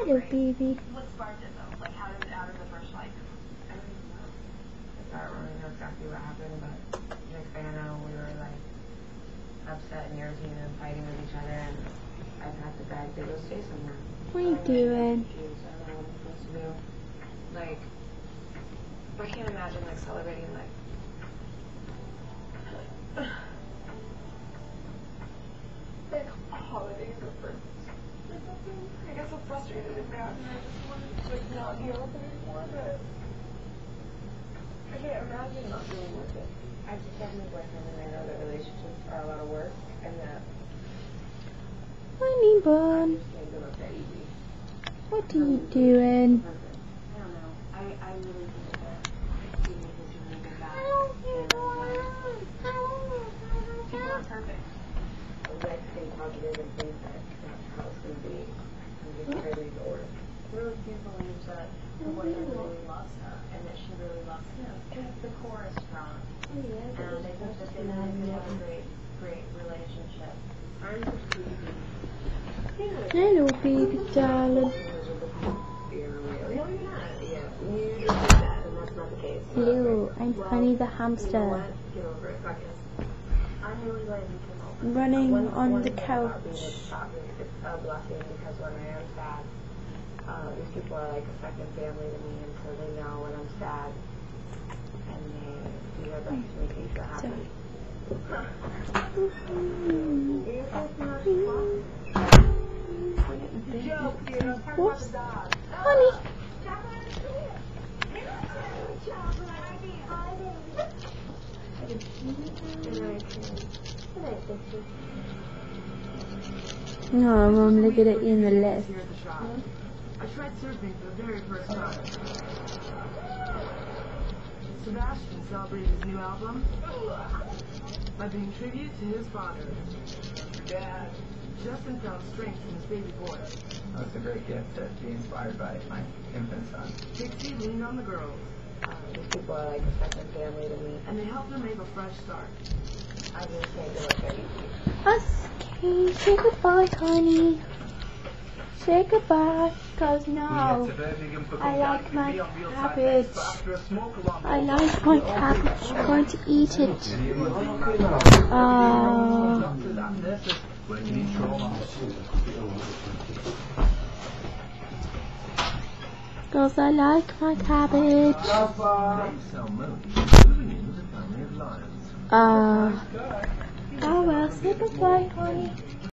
Hello, baby. What sparked it though? Like, how did it out of the first like? I don't even know. I don't really know exactly what happened, but next thing I know, we were like upset and irritated and fighting with each other, and I packed a bag to go stay somewhere. What are you doing? I don't know what I'm supposed to do. Like, I can't imagine like celebrating like. Like holidays or birthdays or something. I get so frustrated and mad, and I just want to like not deal with it anymore. But I can't imagine not dealing with it. I just have my boyfriend, and I know that relationships are a lot of work, and that Honey bun, just can't give up that easy. what are you doing? I don't know. I really think that being able to really get back and people are perfect. Let's stay positive and think that that's how it's going to be. And just try to make it work. Really do believe that the boyfriend really loves her and that she really loves him. And the core is strong. And I think that they really have a great relationship. I'm just crazy. Hello, baby darling. Hello, I'm Honey the hamster, running on the couch. It's a blessing because when I am sad, these people are like a second family to me, and so they know when I'm sad, and they do their best to make me feel happy. Whoops. Honey. No, Mom, look at it in the left. Here at the shop. I tried surfing for the very first time. Sebastian celebrated his new album by paying tribute to his father. Dad. Justin found strength from his baby boy. That's a great gift to be inspired by my infant son. Dixie leaned on the girls, These people are like a second family to me, and they helped her make a fresh start. I just can't do it that easy. Okay, say goodbye, honey. Say goodbye, cause now I like my cabbage. I like my cabbage. I'm going to eat it. Cause I like my cabbage. Oh well, say goodbye, honey.